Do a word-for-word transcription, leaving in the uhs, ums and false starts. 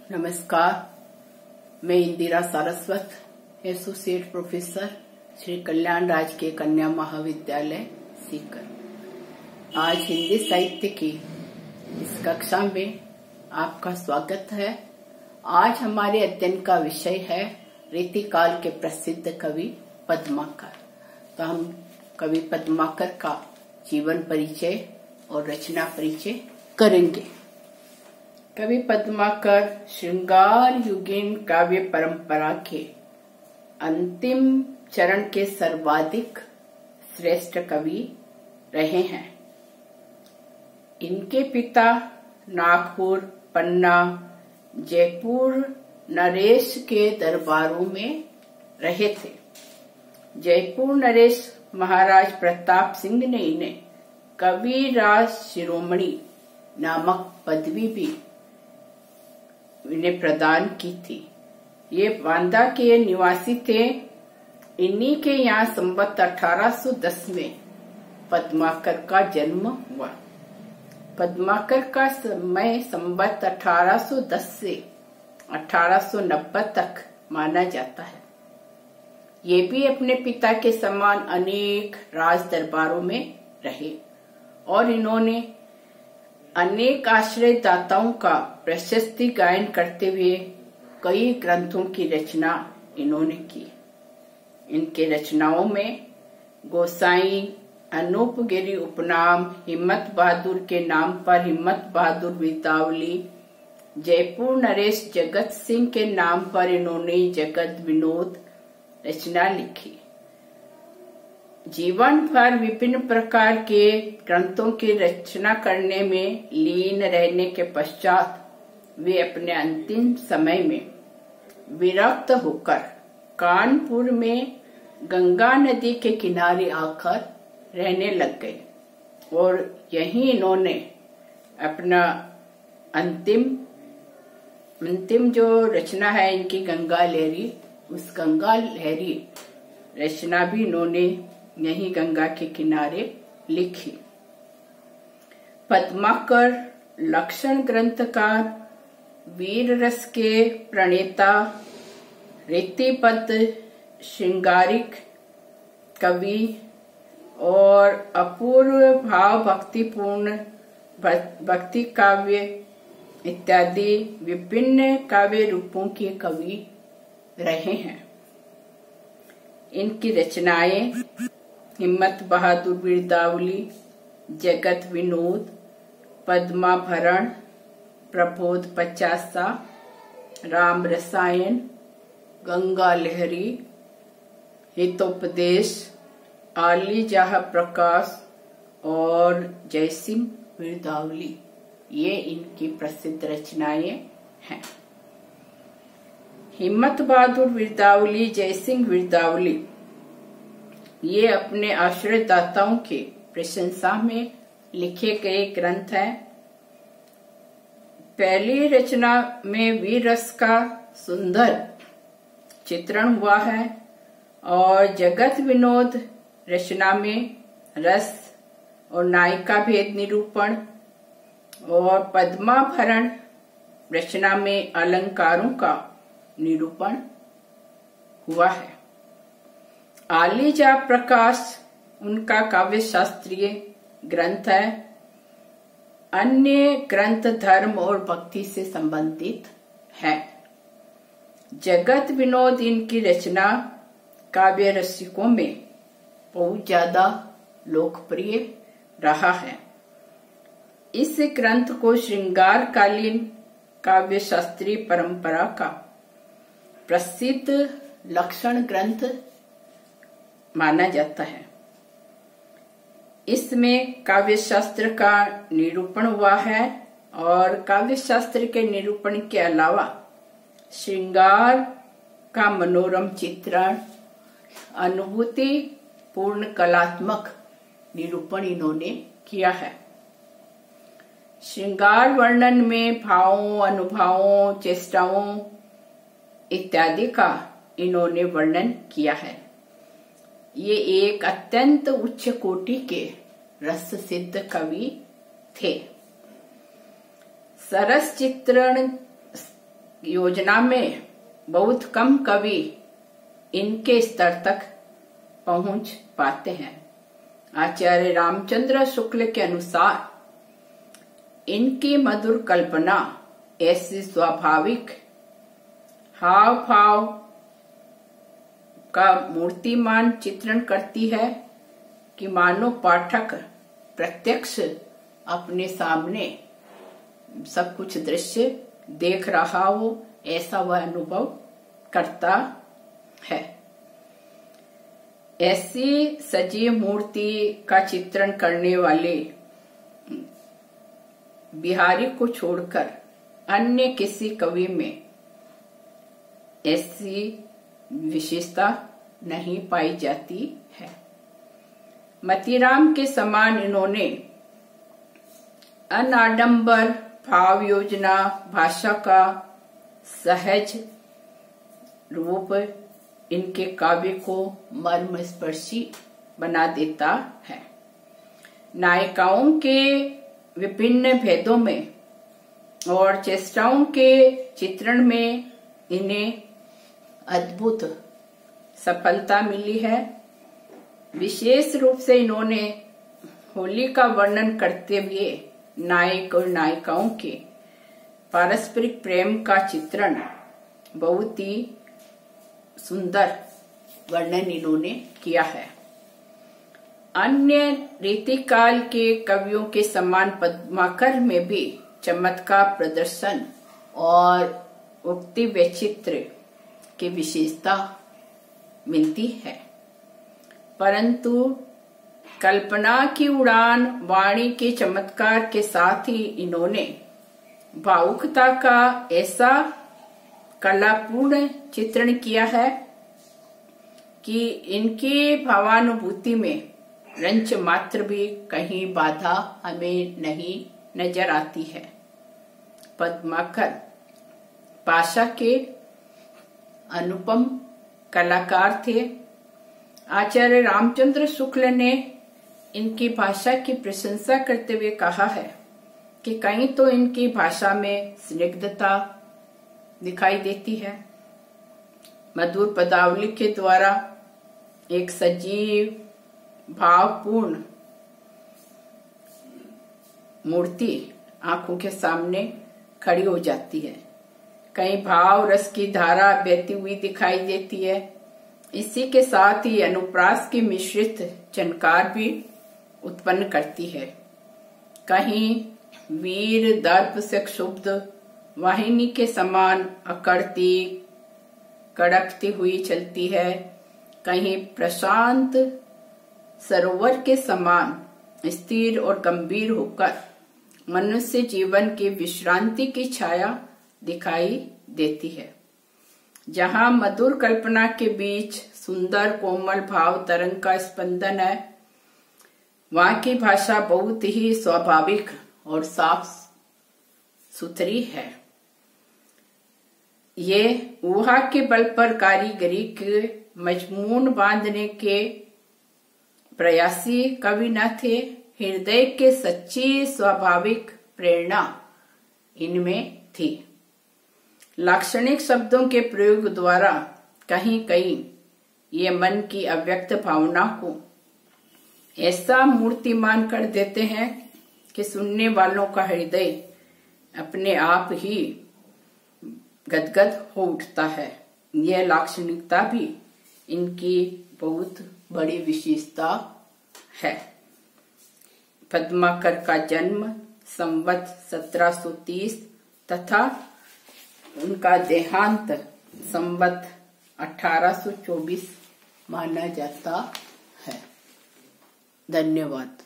नमस्कार, मैं Indira Saraswat, associate professor Shri Kalyan राजकीय कन्या महाविद्यालय सीकर। आज हिंदी साहित्य की इस कक्षा में आपका स्वागत है। आज हमारे अध्ययन का विषय है रीतिकाल के प्रसिद्ध कवि पद्माकर। तो हम कवि पद्माकर का जीवन परिचय और रचना परिचय करेंगे। कवि पद्माकर श्रृंगार युगीन काव्य परंपरा के अंतिम चरण के सर्वाधिक श्रेष्ठ कवि रहे हैं। इनके पिता नागपुर, पन्ना, जयपुर, नरेश के दरबारों में रहे थे। जयपुर नरेश महाराज प्रताप सिंह ने इन्हें कविराज शिरोमणि नामक पदवी भी इन्हें प्रदान की थी। ये बांदा के निवासी थे। इन्हीं के यहाँ संवत अठारह सौ दस में पद्माकर का जन्म हुआ। पद्माकर का समय संवत अठारह सौ दस से अठारह सौ नब्बे तक माना जाता है। ये भी अपने पिता के समान अनेक राज दरबारों में रहे और इन्होंने अनेक आश्रयदाताओं का प्रशस्ति गायन करते हुए कई ग्रंथों की रचना इन्होंने की। इनके रचनाओं में गोसाई, अनूपगिरी उपनाम, हिम्मत बहादुर के नाम पर हिम्मत बहादुर विदावली, जयपुर नरेश जगत सिंह के नाम पर इन्होंने जगत विनोद रचना लिखी। जीवन भर विभिन्न प्रकार के ग्रंथों की रचना करने में लीन रहने के पश्चात वे अपने अंतिम समय में विरक्त होकर कानपुर में गंगा नदी के किनारे आकर रहने लग गए और यहीं इन्होंने अपना अंतिम अंतिम जो रचना है इनकी गंगा लहरी, उस गंगा लहरी रचना भी इन्होंने यही गंगा के किनारे लिखी। पद्माकर लक्षण ग्रंथकार, वीर रस के प्रणेता, रीतिबद्ध श्रृंगारिक कवि और अपूर्व भाव भक्तिपूर्ण भक्ति काव्य इत्यादि विभिन्न काव्य रूपों के कवि रहे हैं। इनकी रचनाएं हिम्मत बहादुर विदावली, जगत विनोद, पद्माभरण, प्रबोध पचासा, राम रसायन, गंगा लहरी, हितोपदेश, आली जहा प्रकाश और जयसिंह विदावली, ये इनकी प्रसिद्ध रचनाएं हैं। हिम्मत बहादुर विदावली, जयसिंह विदावली ये अपने आश्रयदाताओं के प्रशंसा में लिखे गए ग्रंथ हैं। पहली रचना में वीर रस का सुंदर चित्रण हुआ है और जगत विनोद रचना में रस और नायिका भेद निरूपण और पद्माभरण रचना में अलंकारों का निरूपण हुआ है। आलीजा प्रकाश उनका काव्य शास्त्रीय ग्रंथ है। अन्य ग्रंथ धर्म और भक्ति से संबंधित है। जगत विनोद इनकी रचना काव्य रसिकों में बहुत ज्यादा लोकप्रिय रहा है। इस ग्रंथ को श्रृंगार कालीन काव्य शास्त्रीय परंपरा का प्रसिद्ध लक्षण ग्रंथ माना जाता है। इसमें काव्य शास्त्र का निरूपण हुआ है और काव्य शास्त्र के निरूपण के अलावा श्रृंगार का मनोरम चित्रण, अनुभूति पूर्ण कलात्मक निरूपण इन्होंने किया है। श्रृंगार वर्णन में भावों, अनुभवों, चेष्टाओं इत्यादि का इन्होंने वर्णन किया है। ये एक अत्यंत उच्च कोटि के रस सिद्ध कवि थे। सरस चित्रण योजना में बहुत कम कवि इनके स्तर तक पहुंच पाते हैं। आचार्य रामचंद्र शुक्ल के अनुसार इनकी मधुर कल्पना ऐसी स्वाभाविक हाव भाव का मूर्तिमान चित्रण करती है कि मानो पाठक प्रत्यक्ष अपने सामने सब कुछ दृश्य देख रहा हो, ऐसा वह अनुभव करता है। ऐसी सजीव मूर्ति का चित्रण करने वाले बिहारी को छोड़कर अन्य किसी कवि में ऐसी विशेषता नहीं पाई जाती है। मतीराम के समान इन्होंने अनाडंबर भाव योजना भाषा का सहज रूप इनके काव्य को मर्मस्पर्शी बना देता है। नायिकाओं के विभिन्न भेदों में और चेष्टाओं के चित्रण में इन्हें अद्भुत सफलता मिली है। विशेष रूप से इन्होंने होली का वर्णन करते हुए नायक और नायिकाओं के पारस्परिक प्रेम का चित्रण बहुत ही सुंदर वर्णन इन्होंने किया है। अन्य रीतिकाल के कवियों के समान पद्माकर में भी चमत्कार प्रदर्शन और उक्ति वैचित्र्य की विशेषता मिलती है, परंतु कल्पना की उड़ान वाणी के चमत्कार के साथ ही इन्होंने भावुकता का ऐसा कलापूर्ण चित्रण किया है कि इनकी भावानुभूति में रंच मात्र भी कहीं बाधा हमें नहीं नजर आती है। पद्माकर भाषा के अनुपम कलाकार थे। आचार्य रामचंद्र शुक्ल ने इनकी भाषा की प्रशंसा करते हुए कहा है कि कहीं तो इनकी भाषा में स्निग्धता दिखाई देती है। मधुर पदावली के द्वारा एक सजीव भावपूर्ण मूर्ति आंखों के सामने खड़ी हो जाती है। कहीं भाव रस की धारा बहती हुई दिखाई देती है। इसी के साथ ही अनुप्रास की मिश्रित झनकार भी उत्पन्न करती है। कहीं वीर दर्प से क्षुब्ध वाहिनी के समान अकड़ती कड़कती हुई चलती है, कहीं प्रशांत सरोवर के समान स्थिर और गंभीर होकर मनुष्य जीवन की विश्रांति की छाया दिखाई देती है। जहाँ मधुर कल्पना के बीच सुंदर कोमल भाव तरंग का स्पंदन है, वहाँ की भाषा बहुत ही स्वाभाविक और साफ सुथरी है। ये ऊहा के बल पर कारीगरी के मजमून बांधने के प्रयासी कवि न थे। हृदय के सच्ची स्वाभाविक प्रेरणा इनमें थी। लाक्षणिक शब्दों के प्रयोग द्वारा कहीं कहीं ये मन की अव्यक्त भावना को ऐसा मूर्तिमान कर देते हैं कि सुनने वालों का हृदय अपने आप ही गदगद हो उठता है। यह लाक्षणिकता भी इनकी बहुत बड़ी विशेषता है। पद्माकर का जन्म संवत सत्रह सौ तीस तथा उनका देहांत संवत अठारह सौ चौबीस माना जाता है। धन्यवाद।